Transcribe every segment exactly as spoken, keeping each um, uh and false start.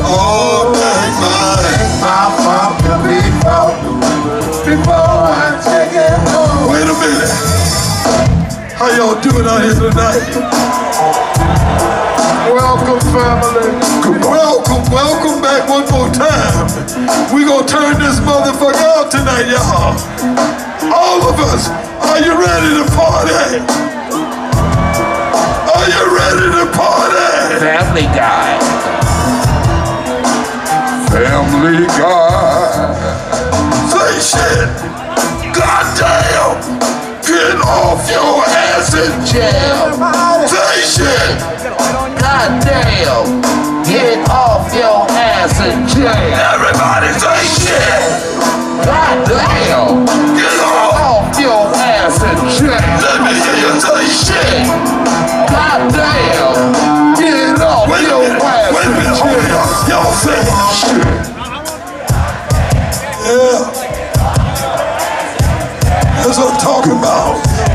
Oh, make my, make my funk to be funk before I take it home. Wait a minute. How y'all doing out here tonight? Welcome, family. Welcome, welcome back one more time. We gonna turn this motherfucker out tonight, y'all. All of us, are you ready to party? Are you ready to party? Family Guy. Family Guy. Say shit. Goddamn. Get off your ass and jam. Say shit. Goddamn. Get off your ass and jam. Everybody say shit. Goddamn. Get off. Off your ass and jam. Let me hear you say shit. Goddamn. Get off Wait a your minute. ass Wait a and minute. jam. Hold on. Y'all say shit. Yeah. That's what I'm talking about.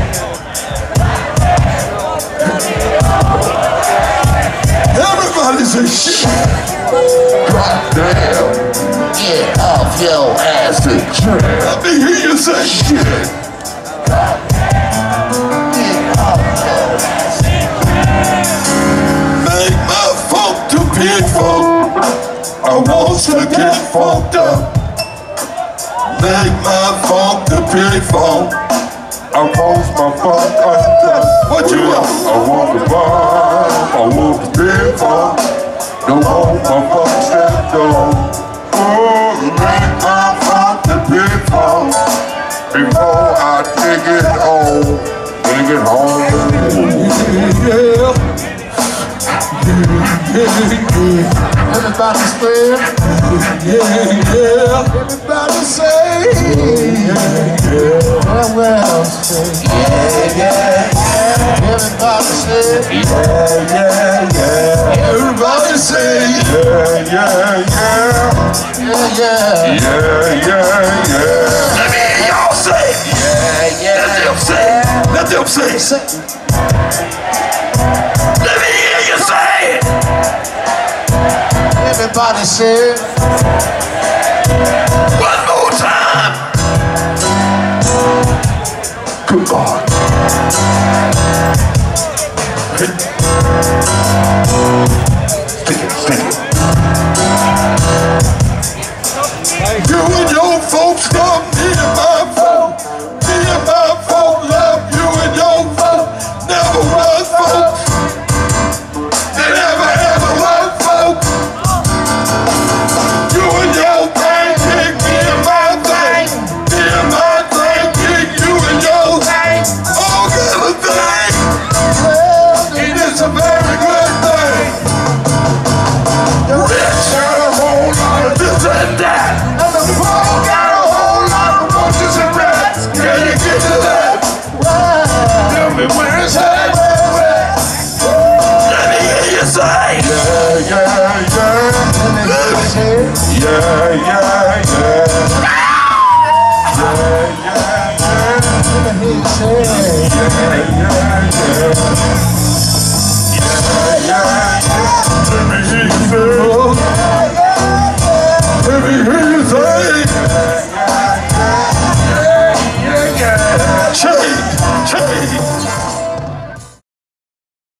Everybody say shit. Goddamn. Get off your ass and jam. Let me hear you say shit. Get off your ass and jam. Make my funk to be funk. I want to get funked up. Make my funk to be funk. I want my funk undone. What you want? I want the bomb. I want the big funk. Don't want my funk stepped on. Oh, make my funk the big funk before I take it home. Take it home. Yeah. Everybody scream. Yeah, yeah. Everybody say. Yeah, yeah. Well, well, say. Yeah, yeah, yeah. Everybody say. Yeah, yeah, yeah. Everybody say. Yeah, yeah, yeah. Yeah, yeah. Yeah, yeah, yeah. Let me hear y'all say. Yeah, yeah. Let them say. Let them say. Let me hear you say it. Everybody say. One more time. Good God. Stick it, stick it. You and your folks love me and my folk. Me and my folk love you and your folk. Never was folks. They never ever was folks. You and your thing kick me and my thing. Me and my thing kick you and your thing. All kind of thing. And it's a very good thing. Rich got a whole lot of this and that. And the poor got a whole lot of roaches and rats. Can you get to that? Tell me where it's at. Let me hear you say. Yeah, yeah, yeah. Everybody say. Yeah, yeah,